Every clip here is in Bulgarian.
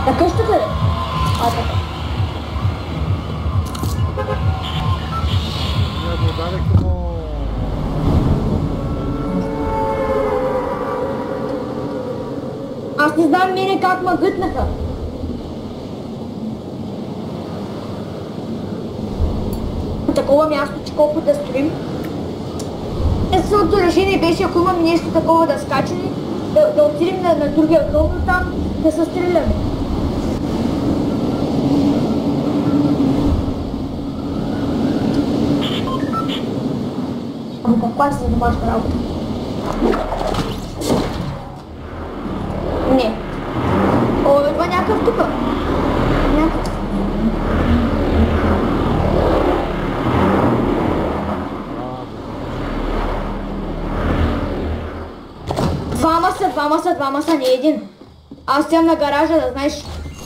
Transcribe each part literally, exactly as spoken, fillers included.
На къщата ли? А, така. Я го ударих, но... Аз не знам мене как ма гътнаха. Такова място, че колко да строим. Единственото решение беше, ако имам нещо такова да скачим, да, да отидем на, на другия хълм, но там да се стреляме. Ами каква си за домашна работа? Не. О, идва някакъв тука. Някакъв. Двама са, двама са, двама са, не един. Аз стоям на гаража, да знаеш.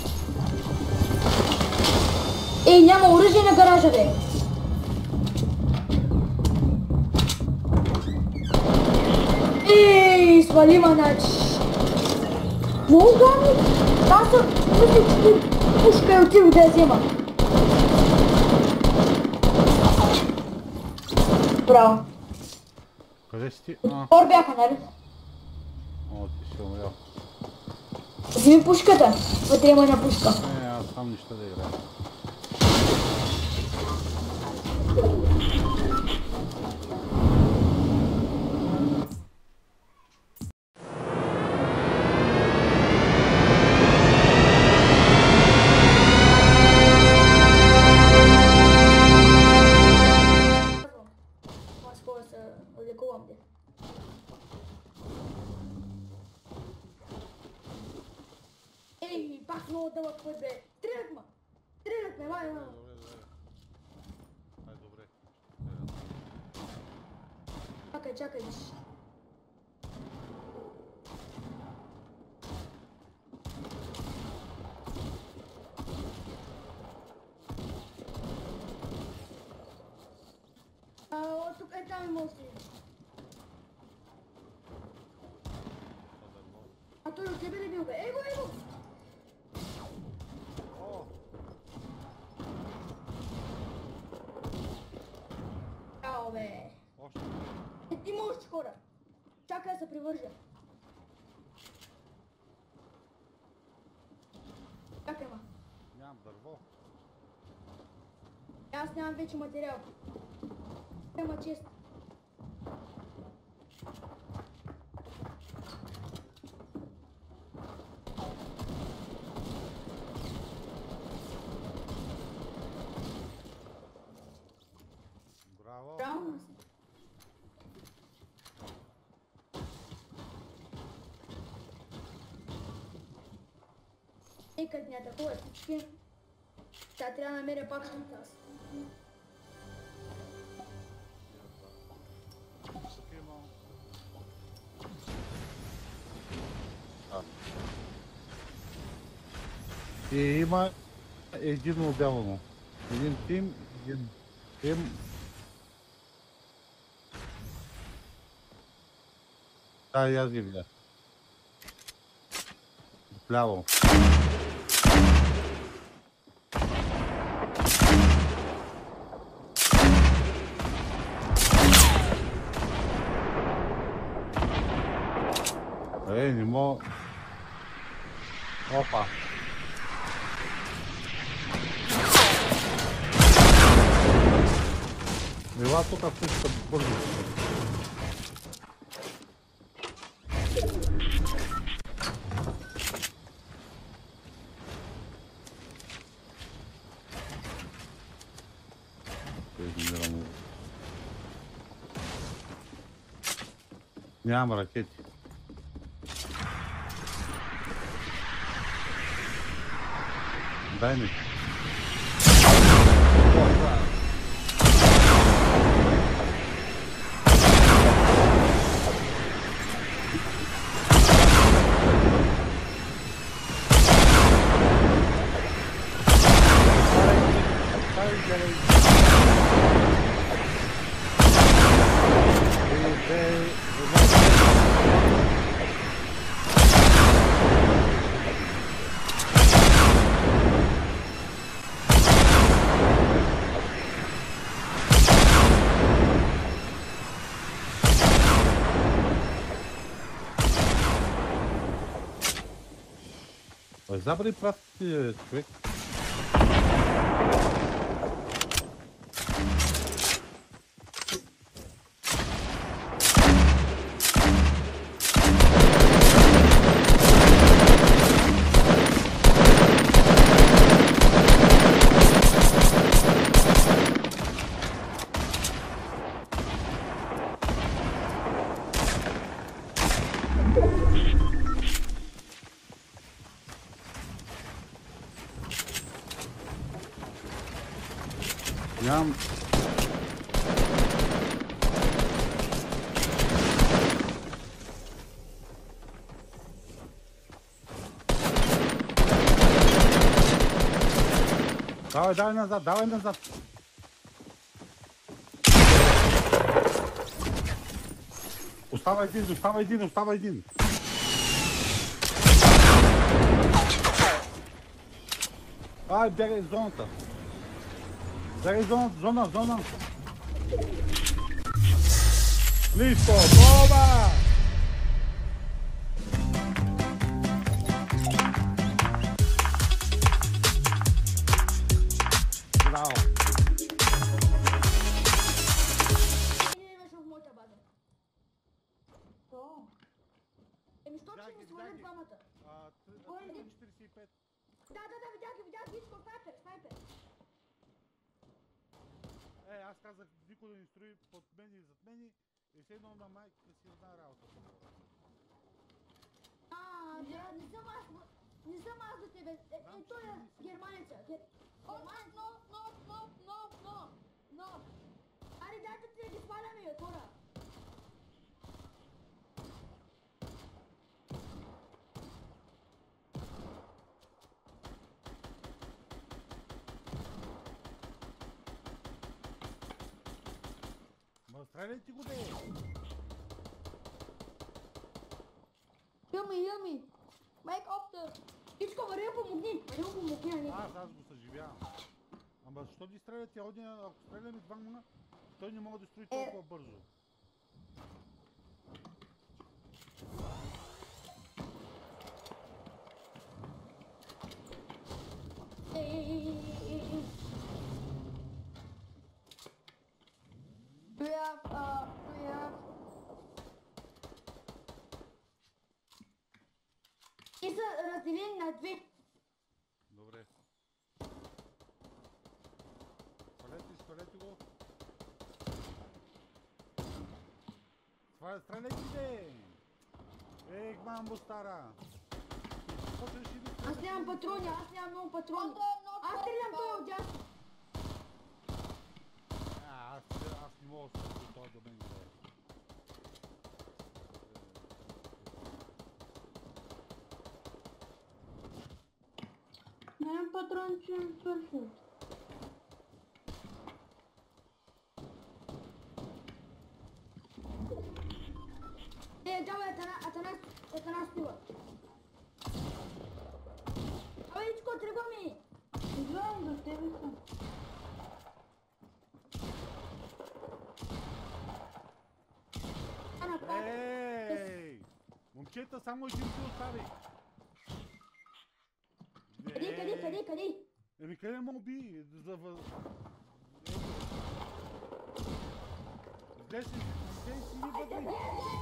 Ей, няма оръжие на гаража, бе. Ей, свали манач. Мога ми? Аз съм, мисля, че пушка и отива да я взема. Браво. Къде си ти? А. Хор бяха, нали? О, ти си умрял. Вземи пушката. Вътре има една пушка. Не, аз сам нищо да играя. Ей, пак много дълъг път, бе. Стрелят ма! Стрелят ме, май, май. Ай, добре. Чакай, чакай, виж. А, от тук е там има още. А той от тебе ли бил, бе? Его, его! Ао, бе. Още. Е, има още хора. Чакай да се привържа. Чакай, ма. Нямам дърво. Аз нямам вече материал. Ема чест. Браво. Браво. Ей, като не атакуват всички, тя трябва да намеря пак шантаз. И има един отделно. Един тим, един тим. Да, и аз ги видях. Вляво. Е, не мога... Опа! Мила тук всичко бързо. Нямам ракети. Дай ми. Ой, забрави прати, човек. Нямам... Давай, давай назад, давай назад. Остава един, остава един, остава един. Ай, бягай в зоната. Бягай в зоната, зона, зона. Листо, това! Браво. Не имаш в моята база. То. Еми, що ще ми свалят двамата? Кой е? четиридесет и пет. Да, да, да, видях ги, видях ги, искал снайпер, снайпер. Е, аз казах никой да ни строи под мен и зад мен и все едно на майка си една работа. А, да, не съм аз, не съм аз за тебе. Е, е, той е германеца. Гер... Германец, но, но, но, но, но, но. Аре, дайте ти да ги сваляме, бе, хора. Ма стреляйте го, бе! Heal me, heal me. Make up the... Ичко, Мария, помогни. Мария, помогни, а не. Аз, аз го съживявам. Ама защо ги стреляте? Одия, ако стреляме двама, той не мога да строи толкова бързо. Ей, ей, ей, ей, ей. Do you have, uh, do you have... И са разделени на две. Добре. Свалете, свалете го. Свалете, стреляйте, бе! Ей, мамбо стара! Аз нямам патрони, аз нямам много патрони. Аз стрелям той от дясно. А, аз, аз не мога да се това до мен. Нямам патрони, че ми свършват. Е, давай, Атанас, Атанас стива. Абе, Ичко, тръгва ми! Идвам за тебе съм. Ей! Момчета, само един се остави! Къде, къде, къде, къде? Еми къде ме уби? За въз... Здесь си, здесь си ми бъдри!